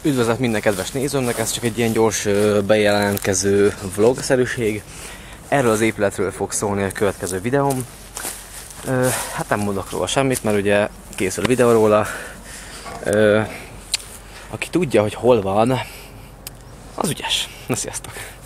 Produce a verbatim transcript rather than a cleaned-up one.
Üdvözlet minden kedves nézőmnek, ez csak egy ilyen gyors bejelentkező vlog-szerűség. Erről az épületről fog szólni a következő videóm. Hát nem mondok róla semmit, mert ugye készül a videó róla. Aki tudja, hogy hol van, az ügyes. Na, sziasztok!